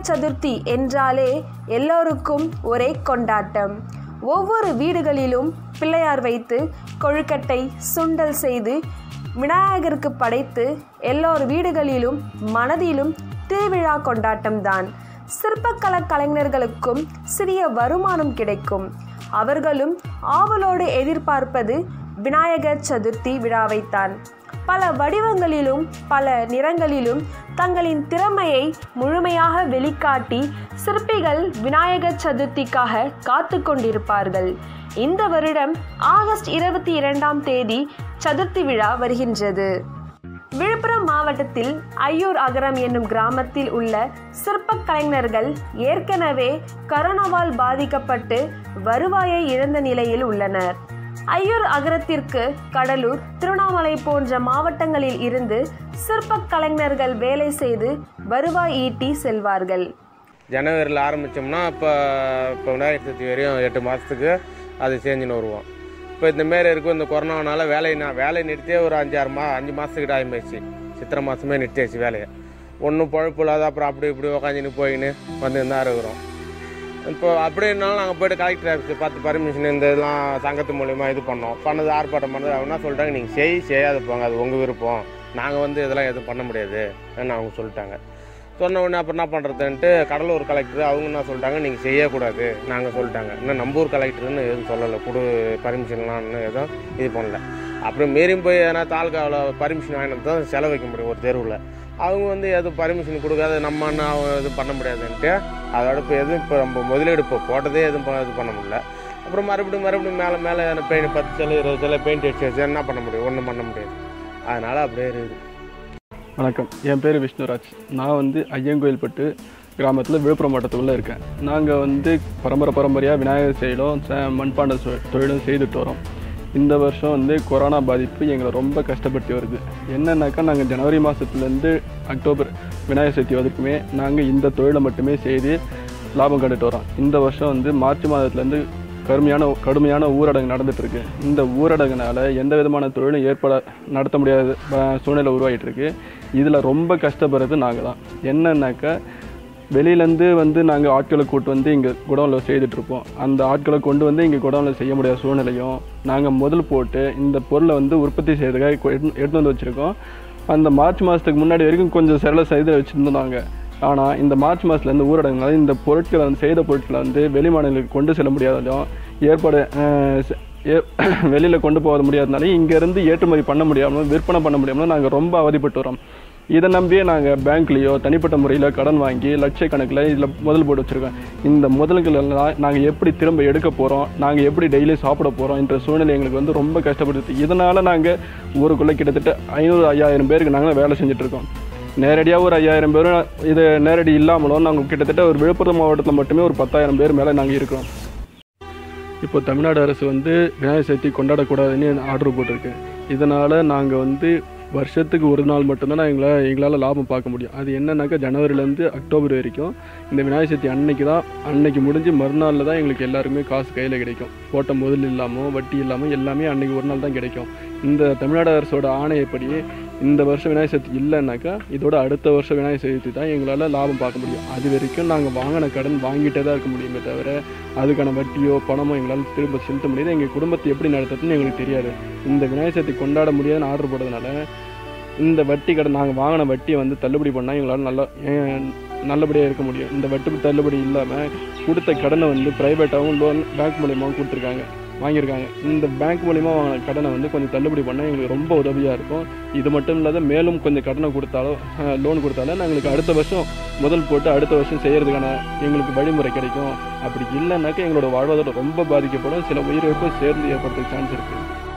சதுர்த்தி என்றாலே எல்லோருக்கும் ஒரே கொண்டாட்டம். ஒவ்வொரு வீடுகளிலும் பிள்ளையார் வைத்து கொழுக்கட்டை சுண்டல் செய்து விநாயகருக்கு படைத்து எல்லோர் வீடுகளிலும் மனதிலும் திருவிழா கொண்டாட்டம்தான். சிற்பக்கல கலைஞர்களுக்கும் சிறிய வருமானம் கிடைக்கும். அவர்களும் ஆவலோடு எதிர்பார்ப்பது விநாயகர் சதுர்த்தி விழாவைத்தான். பல வடிவங்களிலும் பல நிறங்களிலும் தங்களின் திறமையை முழுமையாக வெளிக்காட்டி சிற்பிகள் விநாயகர் சதுர்த்திக்காக காத்து கொண்டிருப்பார்கள். இந்த வருடம் ஆகஸ்ட் 22ஆம் தேதி சதுர்த்தி விழா வருகின்றது. விழுப்புரம் மாவட்டத்தில் ஐயூர் அகரம் என்னும் கிராமத்தில் உள்ள சிற்பக் கலைஞர்கள் ஏற்கனவே கரோனாவால் பாதிக்கப்பட்டு வருவாயை இழந்த நிலையில் உள்ளனர். ஐயூர் அகரத்திற்கு கடலூர், திருவண்ணாமலை போன்ற மாவட்டங்களில் இருந்து சிற்பக் கலைஞர்கள் வேலை செய்து வருவாய் ஈட்டி செல்வார்கள். ஜனவரியில் ஆரம்பித்தோம்னா இப்போ விநாயகர் சதுர்த்தி வரையும் 8 மாதத்துக்கு அது செஞ்சுன்னு வருவோம். இப்போ இந்தமாரி இருக்கும். இந்த கொரோனானால வேலை நிறுத்தியே ஒரு 5 மாதத்துக்கிட்ட ஆகிப்போச்சு. சித்திரை மாதமே நிறுத்தியாச்சு வேலையை. ஒன்றும் பழப்பு இல்லாத அப்புறம் அப்படி இப்படி உக்காஞ்சின்னு போயின்னு வந்து தான் இருக்கிறோம். இப்போ அப்படி இருந்தாலும் நாங்கள் போய்ட்டு கலெக்டர் ஆஃபீஸ் பார்த்து பர்மிஷன் இந்த இதெல்லாம் சங்கத்து மூலிமா இது பண்ணது ஆர்ப்பாட்டம் பண்ணது. அவங்க சொல்லிட்டாங்க, நீங்கள் செய்யாது போங்க, அது உங்கள் விருப்பம், நாங்கள் இதெல்லாம் எதுவும் பண்ண முடியாது அவங்க சொல்லிட்டாங்க. சொன்ன உடனே அப்புறம் என்ன பண்ணுறதுன்ட்டு கடலூர் கலெக்டர் அவங்க என்ன சொல்லிட்டாங்க, நீங்கள் செய்யக்கூடாது நாங்கள் சொல்லிட்டாங்க. இன்னும் நம்பூர் கலெக்டர்னு எதுவும் சொல்லலை, பர்மிஷன்லாம்னு எதுவும் இது பண்ணல. அப்புறம் மீறியும் போய் ஏன்னா தாலுக்காவில் பர்மிஷன் வாங்கினது தான் செலவு வைக்க முடியும் ஒரு தெருவில். அவங்க எதுவும் பர்மிஷன் கொடுக்காது, நம்ம எதுவும் பண்ண முடியாதுன்ட்டு அதோட இப்போ எதுவும் இப்போ நம்ம முதலீடு இப்போ போட்டதே எதுவும் இது பண்ண முடியல. அப்புறம் மறுபடியும் மேலே பெயிண்ட் 10 சில 20 சில பெயிண்ட் அடிச்சு வச்சு என்ன பண்ண முடியும், ஒன்றும் பண்ண முடியாது. அதனால் அப்படியே இருக்குது. வணக்கம், என் பேர் விஷ்ணுராஜ். நான் ஐயங்கோயில்பட்டு கிராமத்தில் விழுப்புரம் மாவட்டத்துக்குள்ளே இருக்கேன். நாங்கள் பரம்பரையாக விநாயகர் செயலும் மண்பாண்ட தொழிலும் செய்துட்டு வரோம். இந்த வருஷம் கொரோனா பாதிப்பு எங்களை ரொம்ப கஷ்டப்படுத்தி வருது. என்னன்னாக்கா நாங்கள் ஜனவரி மாதத்துலேருந்து அக்டோபர் விநாயகர் சதுர்த்தி வரைக்குமே நாங்கள் இந்த தொழிலை மட்டுமே செய்து லாபம் கண்டுட்டு வரோம். இந்த வருஷம் மார்ச் மாதத்துலேருந்து கடுமையான ஊரடங்கு நடந்துகிட்ருக்கு. இந்த ஊரடங்குனால எந்த விதமான தொழிலும் நடத்த முடியாத சூழ்நிலை உருவாகிட்டு இருக்கு. இதில் ரொம்ப கஷ்டப்படுறது நாங்கள் தான். என்னன்னாக்கா வெளியிலேருந்து நாங்கள் ஆட்களை கூட்டு இங்கே குடோனில் செய்துட்ருப்போம். அந்த ஆட்களை கொண்டு இங்கே குடோனில் செய்ய முடியாத சூழ்நிலையும் நாங்கள் முதல் போட்டு இந்த பொருளை உற்பத்தி செய்யறதுக்காக எடுத்து வச்சுருக்கோம். அந்த மார்ச் மாதத்துக்கு முன்னாடி வரைக்கும் கொஞ்சம் செய்து வச்சுருந்தாங்க. ஆனால் இந்த மார்ச் மாதத்துலேருந்து ஊரடங்குனால இந்த பொருட்களை செய்த பொருட்களை வெளி மாநிலங்களுக்கு கொண்டு செல்ல முடியாததும் வெளியில் கொண்டு போக முடியாதனால இங்கேருந்து ஏற்றுமதி பண்ண முடியாமல் விற்பனை பண்ண முடியாமல் நாங்கள் ரொம்ப அவதிப்பட்டு வரோம். இதை நம்பியே நாங்கள் பேங்க்லேயோ தனிப்பட்ட முறையில் கடன் வாங்கி லட்சக்கணக்கில் இதில் முதல் போட்டு வச்சுருக்கோம். இந்த முதல்களெல்லாம் நாங்கள் எப்படி திரும்ப எடுக்க போகிறோம், நாங்கள் எப்படி டெய்லி சாப்பிட போகிறோம் என்ற சூழ்நிலை எங்களுக்கு ரொம்ப கஷ்டப்படுது. இதனால் நாங்கள் ஊருக்குள்ளே கிட்டத்தட்ட 500-5000 பேருக்கு நாங்கள் வேலை செஞ்சிட்ருக்கோம். நேரடியாக ஒரு 5000 பேரும் இது நேரடி இல்லாமலும் நாங்கள் கிட்டத்தட்ட ஒரு விழுப்புரம் மாவட்டத்தில் மட்டுமே ஒரு 10,000 பேர் மேலே நாங்கள் இருக்கிறோம். இப்போ தமிழ்நாடு அரசு விநாயகர் சதுர்த்தி கொண்டாடக்கூடாதுன்னு ஆர்டர் போட்டிருக்கு. இதனால் நாங்கள் வருஷத்துக்கு ஒரு நாள் மட்டும்தான் எங்களால் லாபம் பார்க்க முடியும். அது என்னன்னாக்கா ஜனவரிலேருந்து அக்டோபர் வரைக்கும் இந்த விநாயகர் சதுர்த்தி அன்னைக்கு முடிஞ்சு மறுநாளில் தான் எங்களுக்கு எல்லாருமே காசு கையில் கிடைக்கும். போட்ட முதல் இல்லாமல் வட்டி இல்லாமல் எல்லாமே அன்றைக்கி ஒரு நாள் தான் கிடைக்கும். இந்த தமிழ்நாடு அரசோட ஆணையப்படி இந்த வருஷம் விநாயகர் சதுர்த்தி இல்லைன்னாக்கா இதோட அடுத்த வருஷம் விநாயகர் சதுர்த்தி தான் எங்களால் லாபம் பார்க்க முடியும். அது வரைக்கும் நாங்கள் வாங்கின கடன் வாங்கிட்டே தான் இருக்க முடியுமே தவிர அதுக்கான வட்டியோ பணமோ எங்களால் திரும்ப செலுத்த முடியாது. எங்கள் குடும்பத்தை எப்படி நடத்துறதுன்னு எங்களுக்கு தெரியாது. இந்த விநாயகர் சதுர்த்தி கொண்டாட முடியாதுன்னு ஆர்டர் போடுறதுனால இந்த வட்டி கடன் நாங்கள் வாங்கின வட்டியை தள்ளுபடி பண்ணால் எங்களால் நல்லபடியாக இருக்க முடியும். இந்த வட்டி தள்ளுபடி இல்லாமல் கொடுத்த கடனை ப்ரைவேட்டாகவும் லோன் பேங்க் மூலியமாகவும் வாங்கியிருக்காங்க. இந்த பேங்க் மூலிமா வாங்கின கடனை கொஞ்சம் தள்ளுபடி பண்ணால் எங்களுக்கு ரொம்ப உதவியாக இருக்கும். இது மட்டும் இல்லாத மேலும் கொஞ்சம் கடனை லோன் கொடுத்தாலும் எங்களுக்கு அடுத்த வருஷம் முதல் போட்டு அடுத்த வருஷம் செய்கிறதுக்கான எங்களுக்கு வழிமுறை கிடைக்கும். அப்படி இல்லைன்னாக்கா எங்களோட வாழ்வாதாரம் ரொம்ப பாதிக்கப்படும். சில உயிரிழப்பும் சேர்ந்து ஏற்படுறதுக்கு சான்ஸ் இருக்குது.